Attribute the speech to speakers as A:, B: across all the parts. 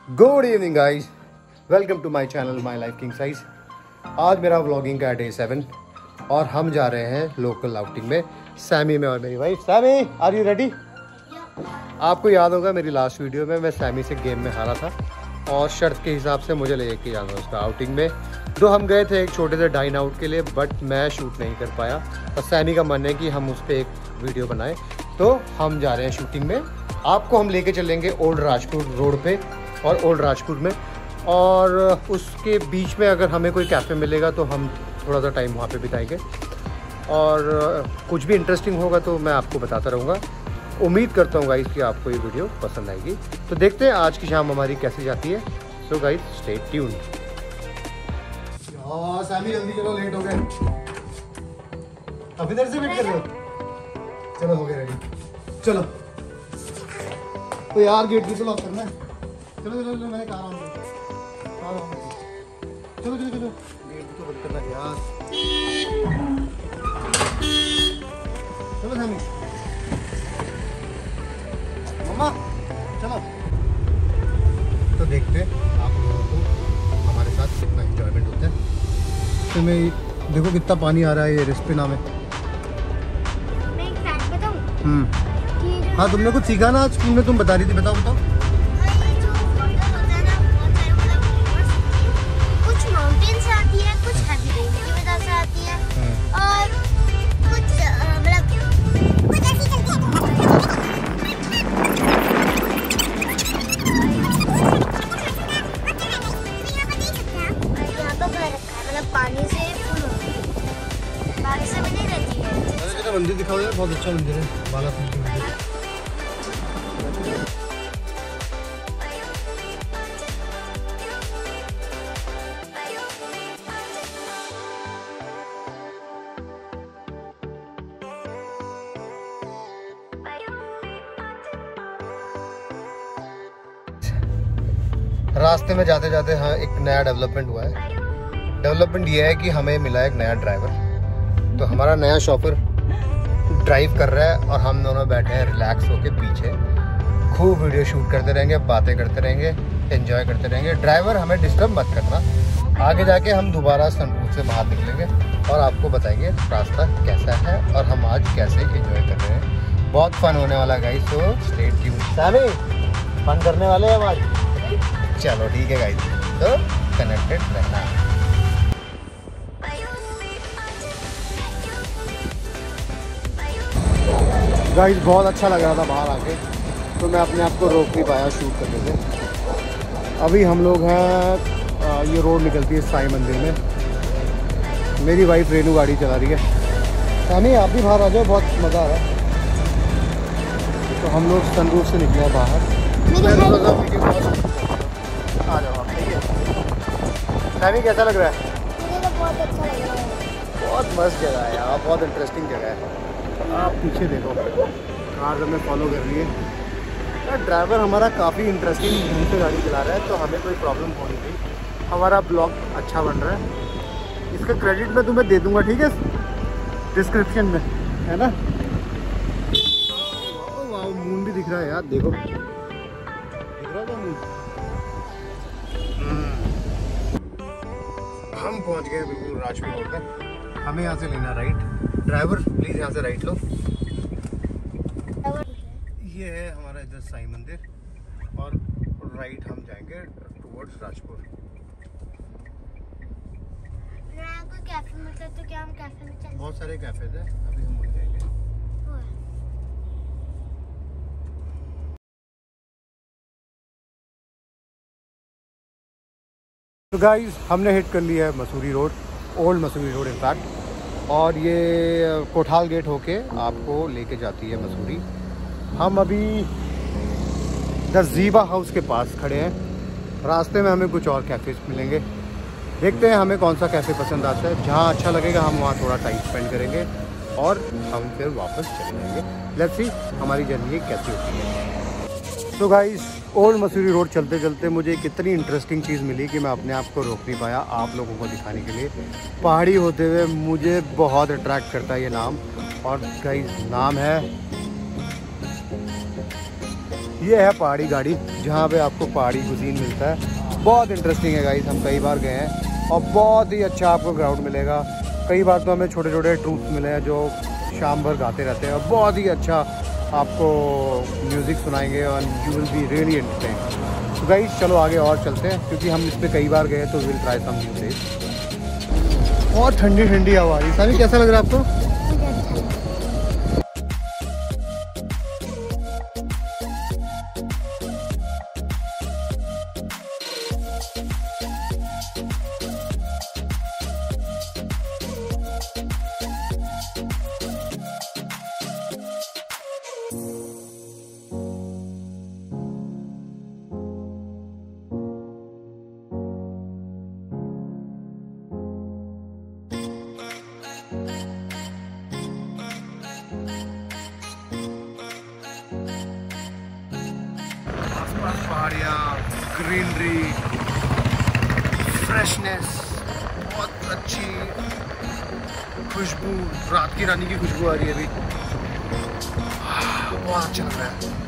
A: Good evening guys, welcome to my channel my life king size. आज मेरा vlogging का day 7 और हम जा रहे हैं लोकल आउटिंग में, सैमी में और मेरी wife. Sammy, are you ready? आपको याद होगा मेरी लास्ट वीडियो में मैं सैमी से गेम में हारा था और शर्त के हिसाब से मुझे लेके जाना था उसका आउटिंग में। तो हम गए थे एक छोटे से डाइन आउट के लिए, बट मैं शूट नहीं कर पाया और सैमी का मन है कि हम उस पर एक वीडियो बनाएं, तो हम जा रहे हैं शूटिंग में। आपको हम लेके चलेंगे ओल्ड राजपुर रोड पे और ओल्ड राजपुर में, और उसके बीच में अगर हमें कोई कैफ़े मिलेगा तो हम थोड़ा सा टाइम वहाँ पे बिताएंगे और कुछ भी इंटरेस्टिंग होगा तो मैं आपको बताता रहूँगा। उम्मीद करता हूँ गाइस कि आपको ये वीडियो पसंद आएगी। तो देखते हैं आज की शाम हमारी कैसी जाती है। So guys stay tuned. Sammy जल्दी चलो, लेट हो गए। अब इधर से वेट कर रहे हो? चलो हो गए रेडी, चलो। तो यार गेट भी तो लॉक करना है। चलो चलो चलो, मैंने कहा चलो चलो चलो, गेट भी तो बंद करना है यार। चलो सैमी, मम्मा चलो। तो देखते हैं आप लोगों को हमारे साथ कितना एंजॉयमेंट होता है। तो मैं देखो कितना पानी आ रहा है, ये रिस्क पे नाम है।
B: मैं एक फैक्ट बताऊं?
A: हाँ, तुमने कुछ सीखा ना आज स्कूल में, तुम बता रही थी, बताओ बताओ।
B: कुछ माउंटेन से आती है, कुछ हैवी रेन की वजह से आती है और कुछ मतलब कुछ ऐसी चलती है। यहाँ तो घर रखा है, मतलब पानी से फुल होती है, बारिश से भी नहीं रहती है।
A: मंदिर दिखाओ यार, बहुत अच्छा मंदिर है, बालासुर की मंदिर। रास्ते में जाते जाते हाँ एक नया डेवलपमेंट हुआ है। डेवलपमेंट ये है कि हमें मिला एक नया ड्राइवर। तो हमारा नया शॉफर ड्राइव कर रहा है और हम दोनों बैठे हैं रिलैक्स होके पीछे। खूब वीडियो शूट करते रहेंगे, बातें करते रहेंगे, एंजॉय करते रहेंगे। ड्राइवर हमें डिस्टर्ब मत करना। आगे जाके हम दोबारा सनरूफ से बाहर निकलेंगे और आपको बताएंगे रास्ता कैसा है और हम आज कैसे एंजॉय कर रहे हैं। बहुत फन होने वाला गाइस, तो स्टे ट्यून्ड। सैमी, फन करने वाले हैं आज। चलो ठीक है गाइस, तो कनेक्टेड रहना। गाइस बहुत अच्छा लग रहा था बाहर आके, तो मैं अपने आप को रोक नहीं पाया शूट करने से। अभी हम लोग हैं, ये रोड निकलती है साईं मंदिर में। मेरी वाइफ रेनू गाड़ी चला रही है। सैमी आप भी बाहर आ जाओ, बहुत मज़ा आ रहा है। तो हम लोग सनरूफ से निकले हैं बाहर। आ जाओ आप, ठीक है। सैमी कैसा लग रहा है?
B: मुझे तो बहुत अच्छा लग रहा है।
A: बहुत मस्त जगह है यार, बहुत इंटरेस्टिंग जगह है। आप पीछे देखो, कार हमें फॉलो कर रही है। यार ड्राइवर हमारा काफ़ी इंटरेस्टिंग ढंग से गाड़ी चला रहा है, तो हमें कोई प्रॉब्लम हो नहीं गई। हमारा ब्लॉग अच्छा बन रहा है। इसका क्रेडिट मैं तुम्हें दे दूंगा, ठीक है, डिस्क्रिप्शन में, है ना। वाह, मून भी दिख रहा है यार, देखो दिख रहा है मून। हम पहुंच गए बिल्कुल राजपुर रोड पे। हमें यहाँ से लेना राइट। ड्राइवर प्लीज यहाँ से राइट लो। ये है हमारा इधर साईं मंदिर और राइट हम जाएंगे टुवर्ड्स राजपुर।
B: कोई कैफे मिलता है तो क्या हम कैफे में चलें?
A: बहुत सारे कैफेज हैं, अभी हम वहीं जाएंगे। तो गाइस हमने हिट कर लिया है Mussoorie road, old Mussoorie road in fact, और ये कोठाल गेट होके आपको लेके जाती है मसूरी। हम अभी द ज़ीबा हाउस के पास खड़े हैं। रास्ते में हमें कुछ और कैफ़ेज मिलेंगे, देखते हैं हमें कौन सा कैफ़े पसंद आता है। जहाँ अच्छा लगेगा हम वहाँ थोड़ा टाइम स्पेंड करेंगे और हम फिर वापस चले जाएंगे। लेट्स सी हमारी जर्नी कैसी होती है। तो गाइस ओल्ड मसूरी रोड चलते चलते मुझे कितनी इंटरेस्टिंग चीज़ मिली कि मैं अपने आप को रोक नहीं पाया आप लोगों को दिखाने के लिए। पहाड़ी होते हुए मुझे बहुत अट्रैक्ट करता है ये नाम, और गाइस नाम है ये है पहाड़ी गाड़ी, जहाँ पे आपको पहाड़ी कुजीन मिलता है। बहुत इंटरेस्टिंग है गाइस, हम कई बार गए हैं और बहुत ही अच्छा आपको ग्राउंड मिलेगा। कई बार तो हमें छोटे छोटे ट्रूप्स मिले हैं जो शाम भर गाते रहते हैं और बहुत ही अच्छा आपको म्यूज़िक सुनाएंगे और you will be really interesting. तो गाइस चलो आगे और चलते हैं, क्योंकि हम इस पर कई बार गए तो will try some new place. और ठंडी ठंडी हवा आ रही। सानी कैसा लग रहा है आपको? पहाड़ियाँ, ग्रीनरी, फ्रेशनेस, बहुत अच्छी खुशबू, रात की रानी की खुशबू आ रही है अभी। बहुत अच्छा लग रहा है।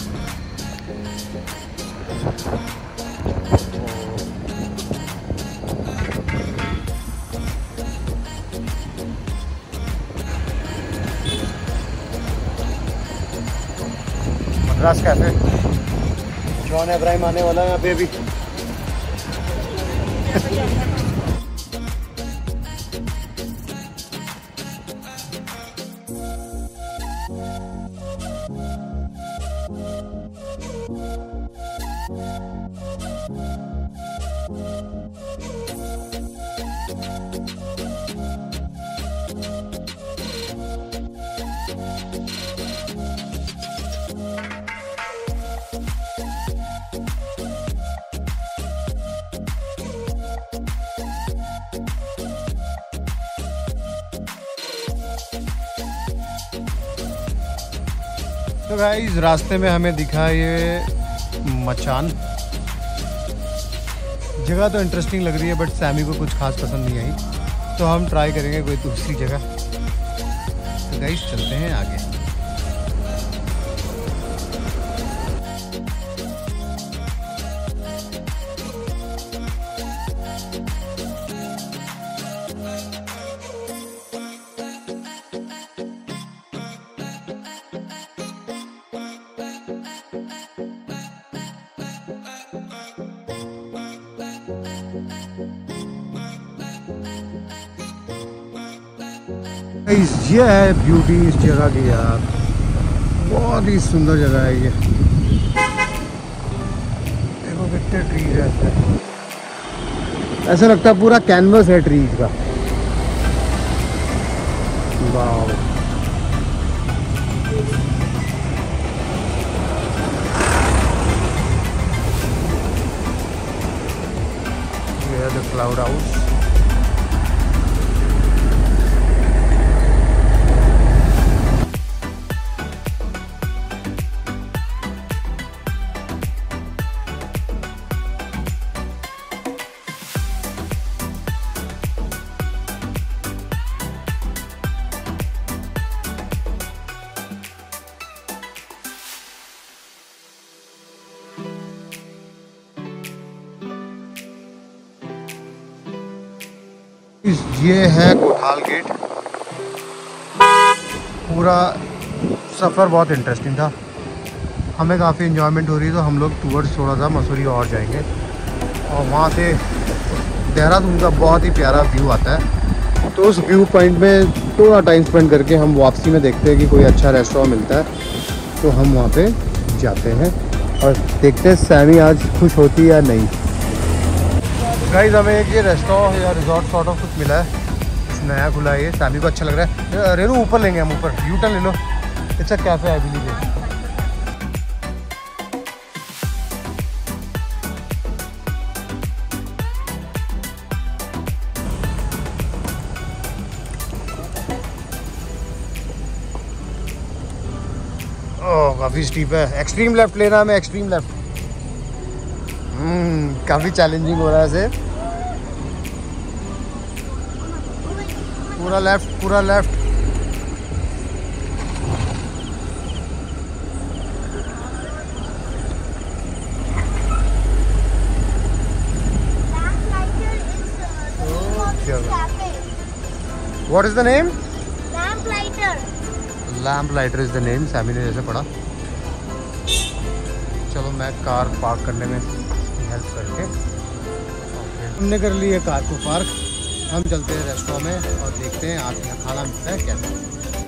A: मद्रास कैफे, जॉन इब्राहिम आने वाला है यहाँ पे अभी। तो गाइस रास्ते में हमें दिखा ये मचान। जगह तो इंटरेस्टिंग लग रही है बट सैमी को कुछ खास पसंद नहीं आई, तो हम ट्राई करेंगे कोई दूसरी जगह। तो गाइस चलते हैं आगे। ये है ब्यूटी इस जगह की यार, बहुत ही सुंदर जगह है ये। देखो कितने ट्रीज है, ऐसा लगता है पूरा कैनवस है ट्रीज का। वाव, ये है द क्लाउड हाउस। ये है कोठाल गेट। पूरा सफ़र बहुत इंटरेस्टिंग था, हमें काफ़ी इन्जॉयमेंट हो रही है। तो हम लोग टूवर्ड्स थोड़ा सा मसूरी और जाएंगे और वहाँ से देहरादून का बहुत ही प्यारा व्यू आता है। तो उस व्यू पॉइंट में थोड़ा टाइम स्पेंड करके हम वापसी में देखते हैं कि कोई अच्छा रेस्टोरेंट मिलता है, तो हम वहाँ पे जाते हैं और देखते हैं सैमी आज खुश होती है या नहीं। गाइस हमें एक ये रेस्टोरेंट या रिजॉर्ट सॉर्ट ऑफ कुछ मिला है, नया खुला है ये। सैमी को अच्छा लग रहा है। रेनू ऊपर लेंगे हम, ऊपर यू टर्न ले लो। अच्छा कैफे आई बिलीव है। ओह काफ़ी स्टीप है, एक्सट्रीम लेफ्ट लेना हमें, एक्सट्रीम लेफ्ट। काफ़ी चैलेंजिंग हो रहा है इसे। पूरा लेफ्ट, पूरा left. What is the name?
B: Lamp lighter.
A: Lamp lighter is the name, Sammy ने जैसे पढ़ा। चलो मैं कार पार्क करने में हेल्प करके हमने कर ली है कार को पार्क। हम चलते हैं रेस्टोरेंट में और देखते हैं आज यहाँ खाना मिलता है कैसा।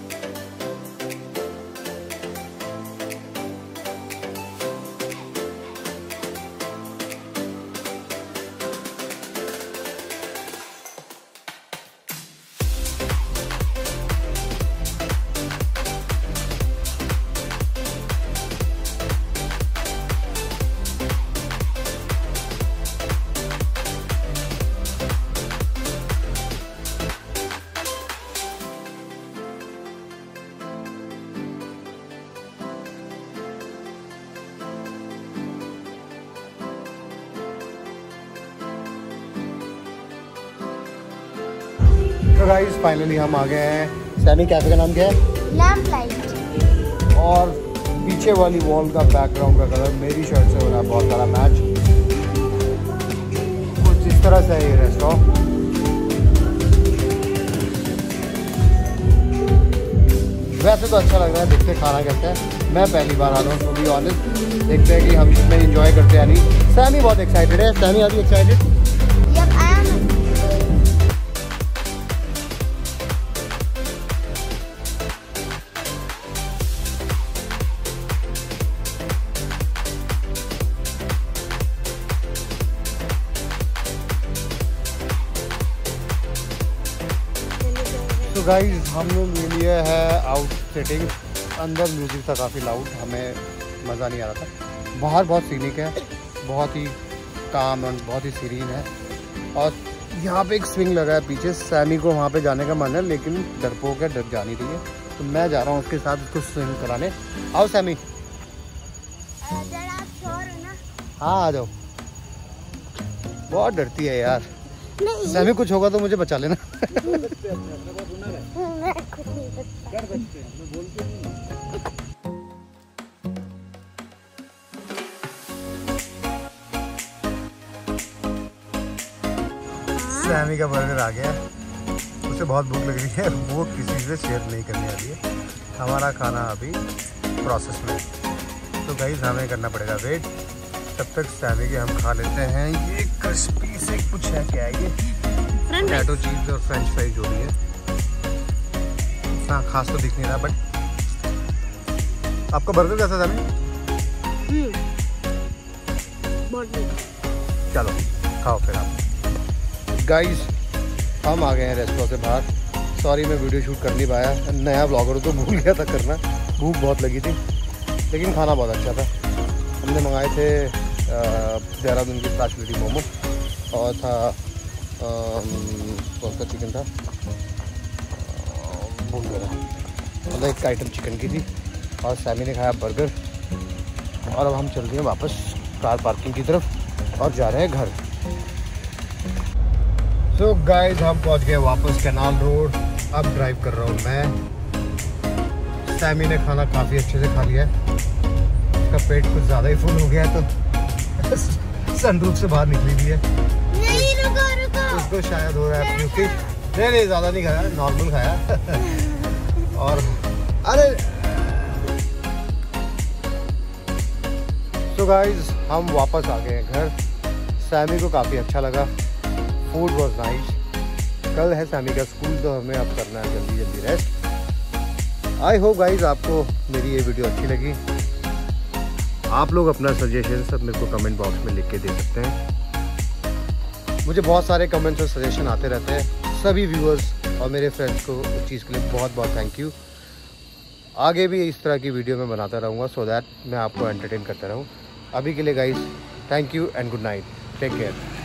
A: तो गाइस फाइनली हम आ गए हैं। सैमी कैफे का नाम क्या है?
B: Lamp light.
A: और पीछे वाली वॉल का बैकग्राउंड का कलर मेरी शर्ट से हो रहा है बहुत सारा मैच। कुछ इस तरह से है ये रेस्टोरेंट। वैसे तो अच्छा लग रहा है, देखते खाना कैसा है। मैं पहली बार आ रहा हूँ, टू बी ऑनेस्ट। देखते हैं कि हम इसमें एंजॉय करते हैं नहीं। सैमी बहुत एक्साइटेड है। सैमी अभी एक्साइटेड? तो गाइस हमने ले लिया है आउट सेटिंग। अंदर म्यूज़िक था काफ़ी लाउड, हमें मज़ा नहीं आ रहा था। बाहर बहुत सीनिक है, बहुत ही काम और बहुत ही सीरीन है। और यहाँ पे एक स्विंग लगा है पीछे। सैमी को वहाँ पे जाने का मन है लेकिन डरपोक है, डर जा नहीं रही है। तो मैं जा रहा हूँ उसके साथ उसको स्विंग कराने। आओ सैमी। हाँ आ जाओ। बहुत डरती है यार। सैमी कुछ होगा तो मुझे बचा लेना। सैमी का बर्गर आ गया। उसे बहुत भूख लग रही है, वो किसी से शेयर नहीं करने वाली है। हमारा खाना अभी प्रोसेस में है, तो गाइस हमें करना पड़ेगा वेट। तब तक सैमी के हम खा लेते हैं। ये क्रिस्पी से कुछ है, क्या है ये? पोटैटो चीज और फ्रेंच फ्राइज जो भी है। हाँ खास तो दिख नहीं रहा, बट आपका बर्गर कैसा था? चलो खाओ फिर आप। गाइस हम आ गए हैं रेस्टोरेंट से बाहर। सॉरी मैं वीडियो शूट कर नहीं पाया, नया ब्लॉगर तो भूल गया था करना। भूख बहुत लगी थी लेकिन खाना बहुत अच्छा था। हमने मंगाए थे देहरादून की स्पेशलिटी मोमो और था कौन सा चिकन था भूल गया, मतलब एक आइटम चिकन की थी। और सैमी ने खाया बर्गर। और अब हम चल रहे हैं वापस कार पार्किंग की तरफ और जा रहे हैं घर। सो गाइस हम पहुंच गए वापस कैनाल रोड। अब ड्राइव कर रहा हूँ मैं। सैमी ने खाना काफ़ी अच्छे से खा लिया है। उसका पेट कुछ ज़्यादा ही फुल हो गया है तो सनरूफ से बाहर निकली भी है।
B: नहीं रुको रुको।
A: उसको शायद हो रहा है क्योंकि नहीं ज़्यादा नहीं खाया, नॉर्मल खाया। और अरे तो गाइस हम वापस आ गए हैं घर। सैमी को काफ़ी अच्छा लगा, फूड वॉज नाइस। कल है सैमी का स्कूल तो हमें अब करना है जल्दी जल्दी रेस्ट। आई होप गाइस आपको मेरी ये वीडियो अच्छी लगी। आप लोग अपना सजेशन सब मेरे को कमेंट बॉक्स में लिख के दे सकते हैं। मुझे बहुत सारे कमेंट्स और सजेशन आते रहते हैं। सभी व्यूअर्स और मेरे फ्रेंड्स को उस चीज़ के लिए बहुत बहुत थैंक यू। आगे भी इस तरह की वीडियो मैं बनाता रहूँगा सो दैट मैं आपको एंटरटेन करता रहूँ। अभी के लिए guys thank you and good night, take care.